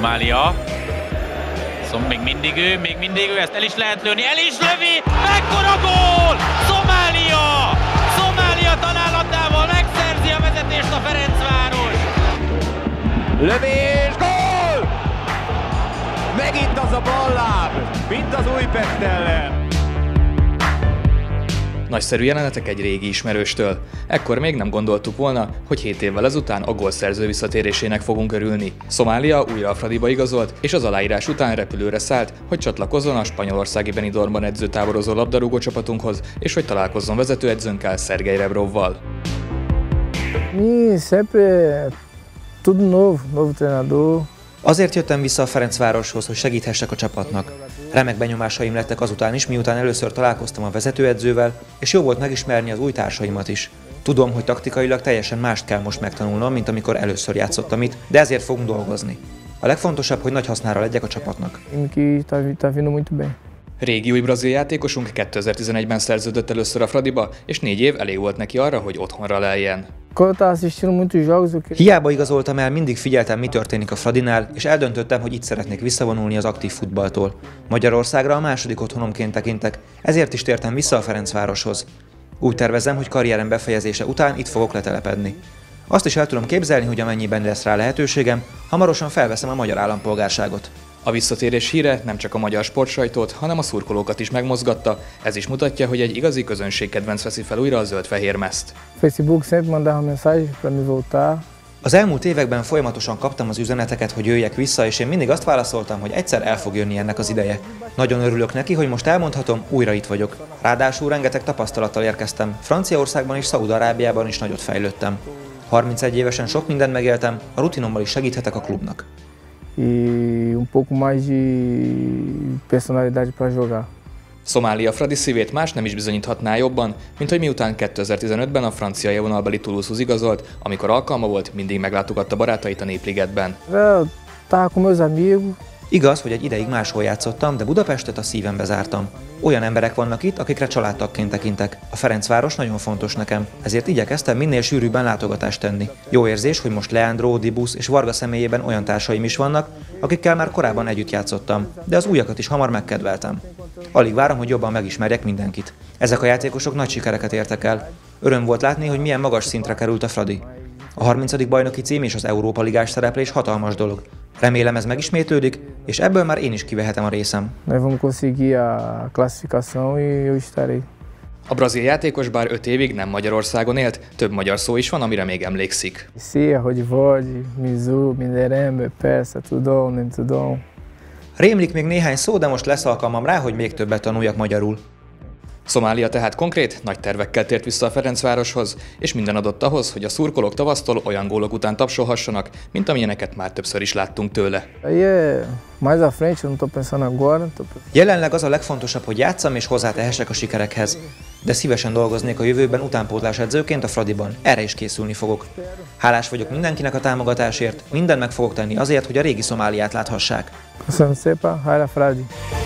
Szomália. Még mindig ő, ezt el is lehet lőni, el is lövi! Mekkora gól! Szomália! Szomália találatával megszerzi a vezetést a Ferencváros! Lövés, gól! Megint az a balláb, mint az Újpest ellen. Nagyszerű jelenetek egy régi ismerőstől. Ekkor még nem gondoltuk volna, hogy 7 évvel ezután a gólszerző visszatérésének fogunk örülni. Szomália újra a Fradiba igazolt, és az aláírás után repülőre szállt, hogy csatlakozzon a spanyolországi Benidormban edzőtáborozó labdarúgó csapatunkhoz, és hogy találkozzon vezetőedzőnkkel, Sergej Rebrovval. Sempre tudo novo treinador. Azért jöttem vissza a Ferencvároshoz, hogy segíthessek a csapatnak. Remek benyomásaim lettek azután is, miután először találkoztam a vezetőedzővel, és jó volt megismerni az új társaimat is. Tudom, hogy taktikailag teljesen mást kell most megtanulnom, mint amikor először játszottam itt, de ezért fogunk dolgozni. A legfontosabb, hogy nagy hasznára legyek a csapatnak. Régi új brazil játékosunk 2011-ben szerződött először a Fradiba, és 4 év elég volt neki arra, hogy otthonra leljen. Hiába igazoltam el, mindig figyeltem, mi történik a Fradinál, és eldöntöttem, hogy itt szeretnék visszavonulni az aktív futballtól. Magyarországra a második otthonomként tekintek, ezért is tértem vissza a Ferencvároshoz. Úgy tervezem, hogy karrierem befejezése után itt fogok letelepedni. Azt is el tudom képzelni, hogy amennyiben lesz rá lehetőségem, hamarosan felveszem a magyar állampolgárságot. A visszatérés híre nem csak a magyar sportsajtót, hanem a szurkolókat is megmozgatta, ez is mutatja, hogy egy igazi közönségkedvenc veszi fel újra a zöld-fehér mezt. Facebook sempre mandava mensagem para me voltar. Az elmúlt években folyamatosan kaptam az üzeneteket, hogy jöjjek vissza, és én mindig azt válaszoltam, hogy egyszer el fog jönni ennek az ideje. Nagyon örülök neki, hogy most elmondhatom, újra itt vagyok. Ráadásul rengeteg tapasztalattal érkeztem, Franciaországban és Szaúd-Arábiában is nagyot fejlődtem. 31 évesen sok mindent megéltem, a rutinommal is segíthetek a klubnak. Pouco mais de personalidade para jogar. Szomália Fradi szívét más nem is bizonyíthatná jobban, mint hogy miután 2015-ben a francia élvonalbeli Toulouse-hoz igazolt, amikor alkalma volt, mindig meglátogatta barátait a Népligetben. Tava com meus amigos. Igaz, hogy egy ideig máshol játszottam, de Budapestet a szívembe zártam. Olyan emberek vannak itt, akikre családtagként tekintek. A Ferencváros nagyon fontos nekem, ezért igyekeztem minél sűrűbben látogatást tenni. Jó érzés, hogy most Leandro, Dibusz és Varga személyében olyan társaim is vannak, akikkel már korábban együtt játszottam, de az újakat is hamar megkedveltem. Alig várom, hogy jobban megismerjek mindenkit. Ezek a játékosok nagy sikereket értek el. Öröm volt látni, hogy milyen magas szintre került a Fradi. A 30. bajnoki cím és az Európa ligás szereplés hatalmas dolog. Remélem ez megismétlődik, és ebből már én is kivehetem a részem. A brazil játékos bár 5 évig nem Magyarországon élt, több magyar szó is van, amire még emlékszik. Rémlik még néhány szó, de most lesz alkalmam rá, hogy még többet tanuljak magyarul. Szomália tehát konkrét, nagy tervekkel tért vissza a Ferencvároshoz, és minden adott ahhoz, hogy a szurkolók tavasztól olyan gólok után tapsolhassanak, mint amilyeneket már többször is láttunk tőle. Jelenleg az a legfontosabb, hogy játsszam és hozzátehessek a sikerekhez. De szívesen dolgoznék a jövőben utánpótlás edzőként a Fradiban, erre is készülni fogok. Hálás vagyok mindenkinek a támogatásért, mindent meg fogok tenni azért, hogy a régi Szomáliát láthassák. Köszönöm szépen, hajrá Fradi!